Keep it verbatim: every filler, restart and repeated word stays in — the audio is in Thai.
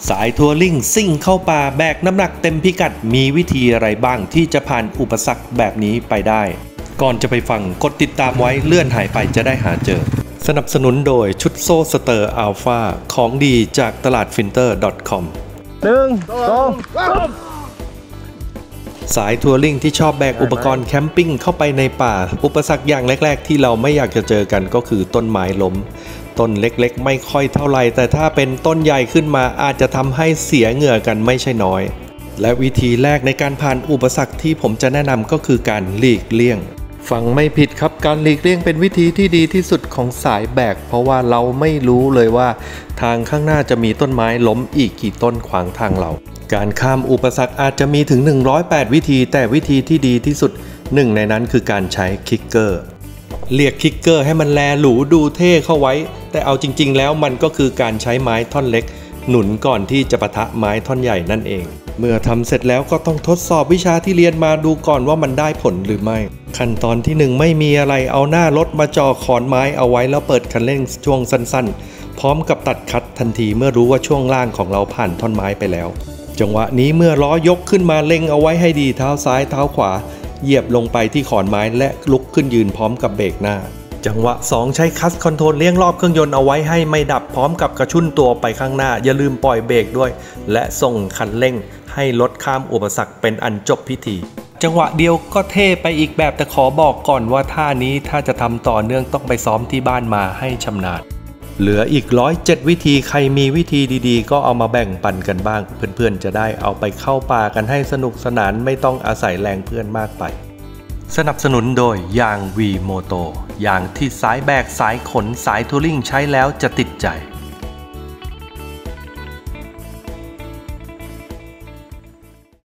สายทัวริ่งซิ่งเข้าป่าแบกน้ำหนักเต็มพิกัดมีวิธีอะไรบ้างที่จะผ่านอุปสรรคแบบนี้ไปได้ก่อนจะไปฟังกดติดตามไว้เลื่อนหายไปจะได้หาเจอสนับสนุนโดยชุดโซ่สเตอร์อัลฟาของดีจากตลาดฟินเตอร์ .com หนึ่งสองสายทัวริ่งที่ชอบแบกอุปกรณ์แคมปิ้งเข้าไปในป่าอุปสรรคอย่างแรกๆที่เราไม่อยากจะเจอกันก็คือต้นไม้ล้มต้นเล็กๆไม่ค่อยเท่าไหร่แต่ถ้าเป็นต้นใหญ่ขึ้นมาอาจจะทำให้เสียเหงื่อกันไม่ใช่น้อยและวิธีแรกในการผ่านอุปสรรคที่ผมจะแนะนำก็คือการหลีกเลี่ยงฟังไม่ผิดครับการหลีกเลี่ยงเป็นวิธีที่ดีที่สุดของสายแบกเพราะว่าเราไม่รู้เลยว่าทางข้างหน้าจะมีต้นไม้ล้มอีกกี่ต้นขวางทางเราการข้ามอุปสรรคอาจจะมีถึงหนึ่งร้อยแปดวิธีแต่วิธีที่ดีที่สุดหนึ่งในนั้นคือการใช้คิกเกอร์เรียกคิกเกอร์ให้มันแลหรูดูเท่เข้าไว้แต่เอาจริงๆแล้วมันก็คือการใช้ไม้ท่อนเล็กหนุนก่อนที่จะปะทะไม้ท่อนใหญ่นั่นเองเมื่อทำเสร็จแล้วก็ต้องทดสอบวิชาที่เรียนมาดูก่อนว่ามันได้ผลหรือไม่ขั้นตอนที่หนึ่งไม่มีอะไรเอาหน้ารถมาจ่อขอนไม้เอาไว้แล้วเปิดคันเร่งช่วงสั้นๆพร้อมกับตัดคัดทันทีเมื่อรู้ว่าช่วงล่างของเราผ่านท่อนไม้ไปแล้วจังหวะนี้เมื่อล้อยกขึ้นมาเล็งเอาไว้ให้ดีเท้าซ้ายเท้าขวาเหยียบลงไปที่ขอนไม้และลุกขึ้นยืนพร้อมกับเบรกหน้าจังหวะสองใช้คัสคอนโทรลเลี้ยงรอบเครื่องยนต์เอาไว้ให้ไม่ดับพร้อมกับกระชุ่นตัวไปข้างหน้าอย่าลืมปล่อยเบรกด้วยและส่งคันเร่งให้รถข้ามอุปสรรคเป็นอันจบพิธีจังหวะเดียวก็เท่ไปอีกแบบแต่ขอบอกก่อนว่าท่านี้ถ้าจะทำต่อเนื่องต้องไปซ้อมที่บ้านมาให้ชำนาญเหลืออีกร้อยเจ็ดวิธีใครมีวิธีดีๆก็เอามาแบ่งปันกันบ้างเพื่อนๆจะได้เอาไปเข้าป่ากันให้สนุกสนานไม่ต้องอาศัยแรงเพื่อนมากไปสนับสนุนโดยยาง วี โมโต ยางที่สายแบกสายขนสายทัวริ่งใช้แล้วจะติดใจ